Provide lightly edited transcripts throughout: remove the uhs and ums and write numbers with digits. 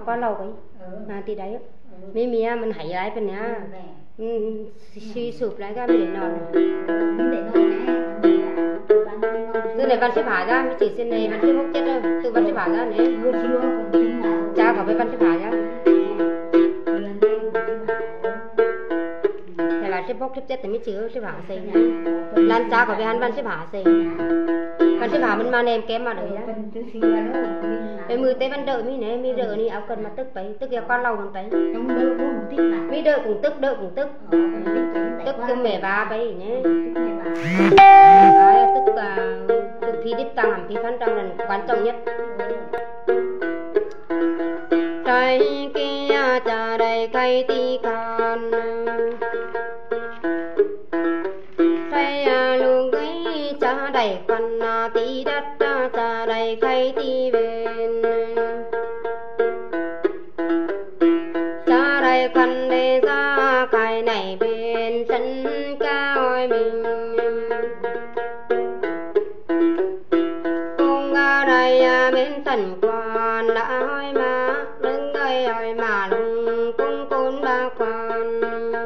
có lâu vậy thì đấy mía mình hãy lại bên nhá suy sụp lại ra mới để ngon từ này văn xếp hạ ra mới chỉ xin này văn xếp hút chết rồi từ văn xếp hạ ra này cha có phải văn xếp hạ ra thì là xếp hút xếp chết thì mới chứa xếp hạ xây lan cha có phải hắn văn xếp hạ xây văn xếp hạ mình mà em kém mà đợi ra em mười tay văn đợi mi này mi đợi ni áo cần mà tức vậy tức kia con lâu còn tay mi đợi cũng tức tức cái mẹ ba vậy nhé tức là tức thi đích tăng hàm thi phán tăng là quan trọng nhất trái kia trà đầy cây ti can say luôn cái trà đầy phần tí đất trà đầy cây ti bên trà đầy phần để ra cái này bên sân cao mình cùng ở đây bên sân quan đã hỏi mà đứng đây hỏi mà lùng cũng côn ba quan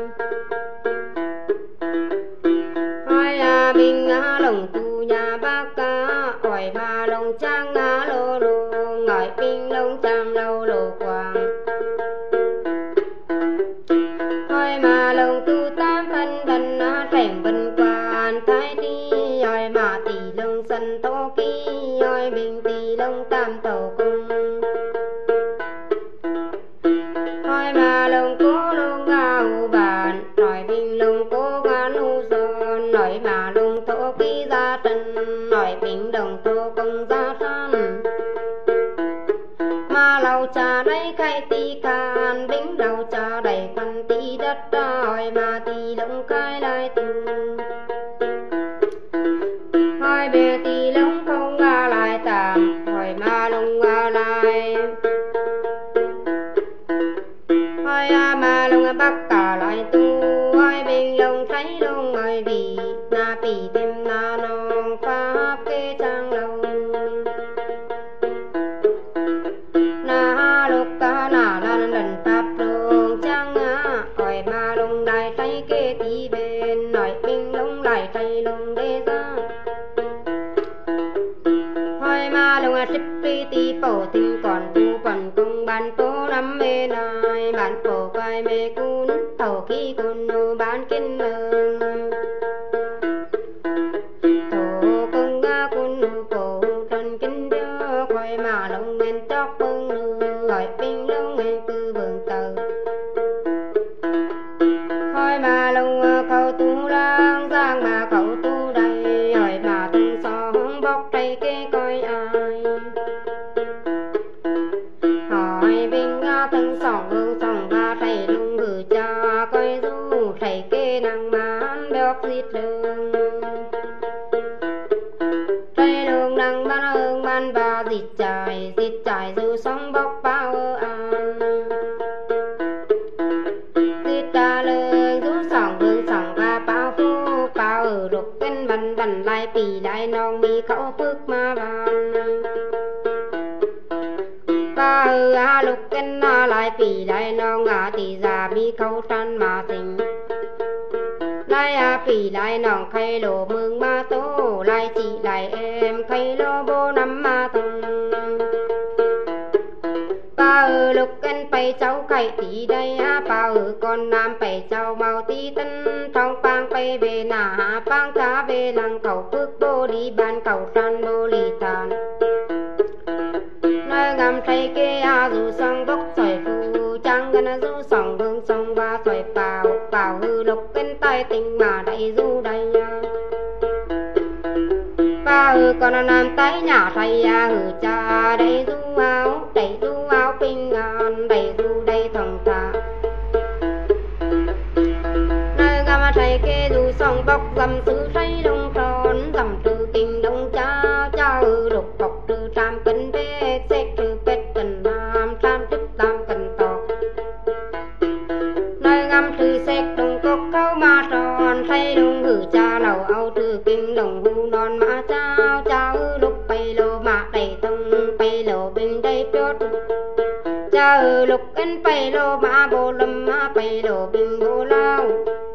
hỏi bình lồng tu nhà bác hỏi mà lồng trang lô lô ngồi bình lồng trang lô lô quang hỏi mà lồng tu tam phân đần trẻm vân quan thái đi hỏi mà tỷ lồng sân tô ký hỏi bình tỷ lồng tam tàu cung hỏi mà lồng cố lồng ngao bàn hỏi bình lồng cố ngán u sơn hỏi mà lồng tô ký ra trần hỏi bình lồng tô công ra sân mà lầu trà đầy khai ti can đính lầu trà đầy phần ti đất hỏi mà ti lồng khai lại từng hỏi bề ti lồng không lại tạm hỏi mà lồng lại hỏi mà lồng bắc cả lại tu hỏi bình lồng thấy lồng hỏi vì na bì đêm na nong pháp kê trang lồng na lục ca na lan lần tạp lồng trang hỏi mà lồng đại tay kê tí bên hỏi bình lồng đại tay lồng đê ra hỏi mà lồng xếp ri tí bổ tình còn tu còn công ban tố lắm mê nai ban phổ quay mê cún tàu khi cún nô ban kinh lương tổ công cún nô cổ trần kinh đưa quay mà lồng men tóc bưng nư hỏi bình lồng men tư vườn tờ hỏi mà lồng khẩu tu lang giang mà khẩu tu đầy hỏi mà từng sóng bóc tay kê coi ai hỏi bình từng sóng ba thầy lung gửi cha coi du thầy kê nàng bán béo giết lương thầy lương nàng bán hương bán ba giết chạy du sóng bóc bao an giết cha lương du sóng ba bao phu bao ở đục bên bần lại pì lại nong mi khẩu phước ma bàn ba ở lục bên lại pì lại nong thì già mi khẩu trăn mà tình lại pì lại nong khay lô mương ma tô lại chị lại em khay lô bô năm ma thằng ba ở lục bên bay cháu khay tí đây ba ở con nam bay cháu màu tí tân trong bang bay về nà bang cá về lăng cầu phước bô đi ban cầu trăn bô lì tàn nơi ngắm thấy kê dù song bốc xoài phù trăng gần du song hương song ba xoài bảo hư lục bên tay tình mà đầy du đầy ba con nam tay nhà thầy hư cha đầy du áo bình an đầy du đầy thằng ta nơi ngắm thấy kê dù song bốc dầm tứ thấy đông tròn dầm trừ kinh đông cha hư lục bọc trừ trăm cân bê xét trừ bết cần nam trăm trích tam cần tọt nơi ngắm trừ xét đông cốc câu ma tròn thấy đông hử cha lầu âu trừ kinh đồng hu non ma cha hư lục bay lô mà đầy tông bay lô bên đây piốt cha hư lục en bay lô ma bồ lâm ma bay lô bình bồ lao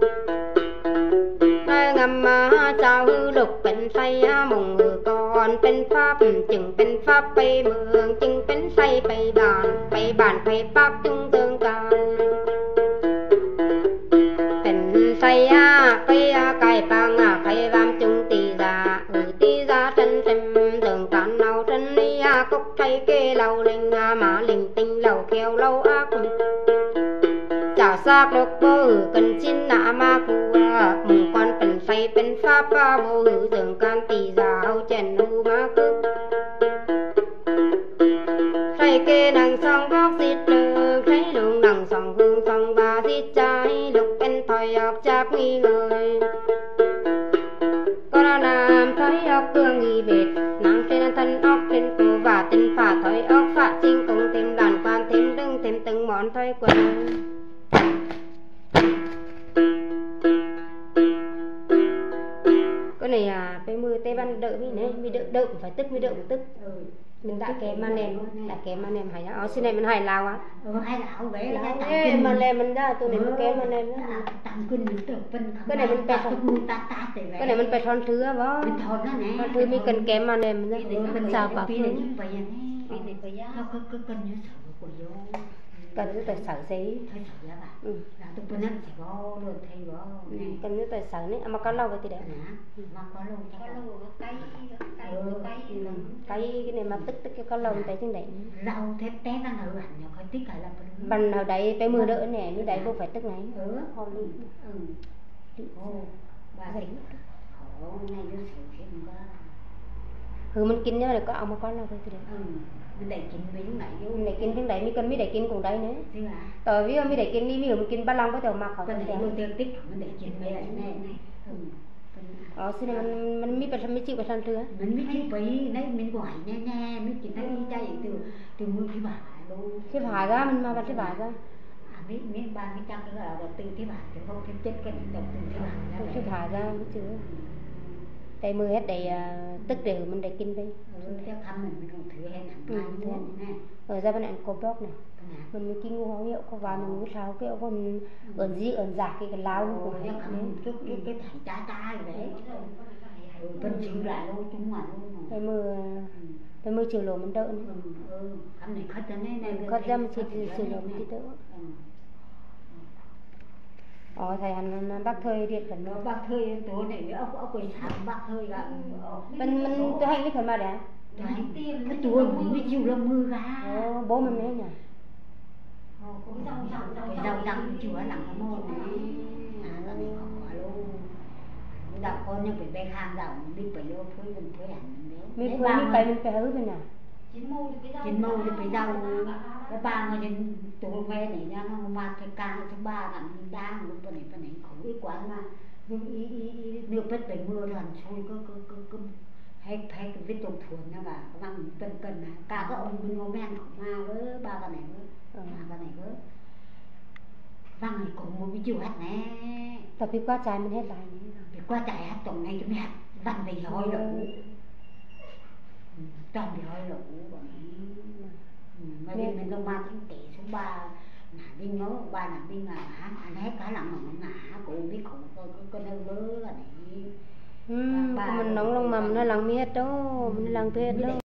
ngầm chào hư lụcเป็นไสมงมือก่อนเป็นภาพจึงเป็นภาพไปเมืองจึงเป็นไสไปบ้านไปปักจุงเติงกันเป็นไสไปไก่ปังใครวามจุงตีจาchân xem đường cạn nào chân đi cốc thay kê lâu linh mà linh tinh lâu kêu lâu ác chào xác độc bơ cần chín nạ ma cua mùng quanเป็นไสเป็นฟ้าป้าโบหือđường canตีจาเอาเจนนูมาคึกใครเกนังสองกอกสิเลือกใครลุงนังสองหึงสองบาสิใจลุกเป็นถอยออกจากมีเงยก็นามถอยออกเพื่องอีเบ็ดนางเป็นทันออกเป็นกูบาเป็นฝ่าถอยออกฝ่าจริงคงเต็มด่านความเต็มดึงเต็มตึงหมอนถอยกว่าcái này phải mưa tây ban đợi mi đợi phải tức mi đợi một tức mình đã kém mà nem hay đó xin này mình hay lao á hay lão vậy là mà nem mình ra tôi này mình kém mà nem tạm kinh mình được cái này mình bẹt cái này mình bẹt thon thứ á thon thứ mi cần kém mà nem mình ra mình chào bà phương cần cái tài sản giấy cần cái tài sản đấy mà có lâu vậy thì đẹp cái này mà tức cái có lâu tại trên đấy rau thép té nó hở hẳn nhỏ khỏi tích lại là bằng nào đấy cái mưa đỡ nè như đấy không phải tức này con luôn bà tính này nó sửa thêm có mình kinh nhá được có ông mà có lâu vậy thì đẹp mình đẩy kín với những này mình đẩy kín tiếng đấy mi cần mi đẩy kín cùng đấy nữa tại vì mi đẩy kín mi mình kín ba lăng có thể mặc khỏi mình đẩy tiêu tích mình đẩy kín với này xin này mình mi phải mi chịu phải thân thứ mình mi chịu với đấy mình gọi nha mi chỉ thấy chạy từ mưa khi bà luôn khi bà ra mình mà khi bà ra mi ba mi chắc là từ khi bà thì không thêm chết cái từ khi bà ra mới chưa đây mưa hết đầy tức đều mình đầy kinh đi theo thăm mình còn thử hết ở ra bên này có blog này mình mới kinh ngô hiệu có vào mình mới sao kiểu còn ở gì ở giả cái lao của cái thằng cha đấy bên chịu lại luôn chúng mà luôn cái mưa chiều lồ mình đỡ nữa cái này khách này khách ra mình chiều lồ mình đỡ thầy anh bác thơi điện phần bác thơi tối này ông quỳ sáng bác thơi là mình tôi hay biết phần mà đấy cái tuổi mình mới chịu lâm mưa ra bố mình đấy nhỉ rau đắng chùa lặng môn này là mình khó luôn đọc con nhưng phải về hàng rau đi phải vô phơi mình phơi hẳn mình phải hứa bên nào chín mô thì phải rau cái ba người trên tủ ve này ra nó mà cái ca thứ ba là mình đang lúc bên này khổ ít quá mà nhưng ý nước vết về mưa rồi xôi cứ hay cái vết tổn thuần nha bà các bạn cần này cả các ông bên ngô men của ma với ba cái này với cái này với văng này cũng một cái chiều hết nè tập đi qua trái mình hết lại đi qua trái hết tổng này chúng hết văng thì hỏi lỗ toàn bị hỏi lỗ mà mình đâu ma chính tỷ số 3 nà đi nhớ 3 nà đi mà anh hết cả lặng mà nó ngã cụ biết khổ có nơi vớ là này mình nóng lòng mầm nó lắng mi hết đó mình lắng hết đó